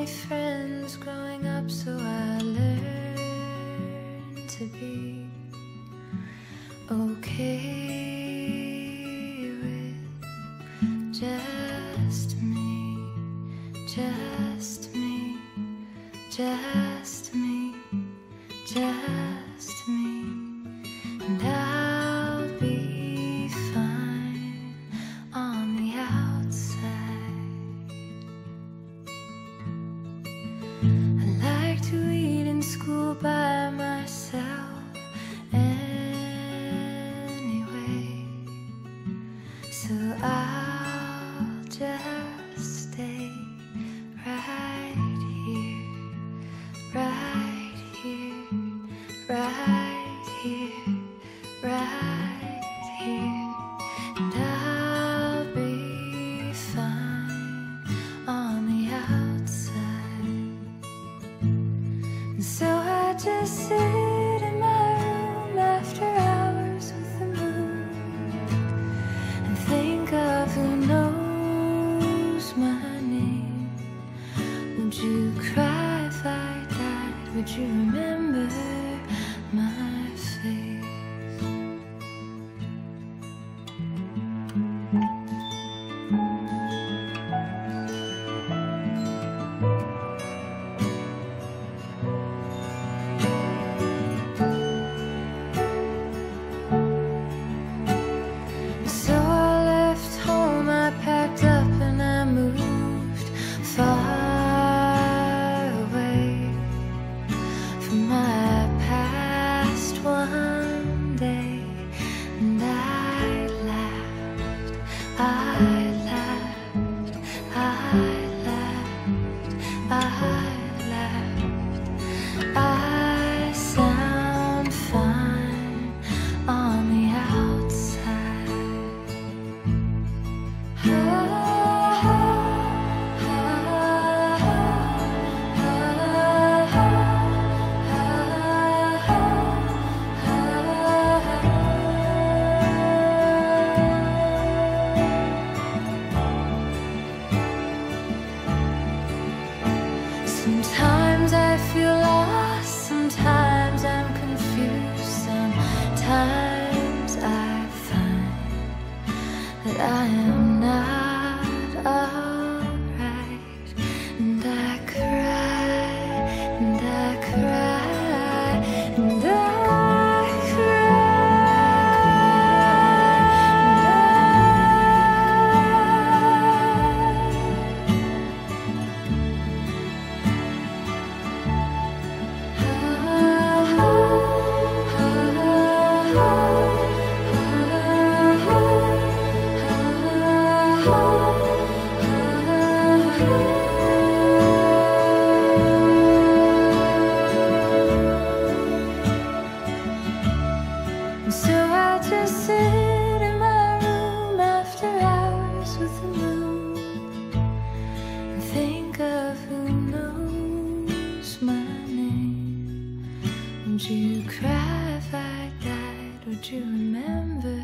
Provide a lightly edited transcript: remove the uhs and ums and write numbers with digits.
many friends growing up, so I learned to be okay with just me, just me, just me, just me, and I'll be fine on the outside. I like to eat in school by myself anyway, so I'll just stay right here, right here, right here, right here, and I'll be fine on the outside. And so I just sit in my room after hours with the moon and think of who knows my name. Would you cry if I died? Would you remember my face? So I left home, I packed up and I moved far away from my past one day. And I laughed, I laughed, I laughed, I laughed. I sound fine on the outside. Sometimes I feel lost, sometimes I'm confused, sometimes I find that I am not alright, and I cry, and I cry, and I so I just sit in my room after hours with the moon and think of who knows my name. Would you cry if I died? Would you remember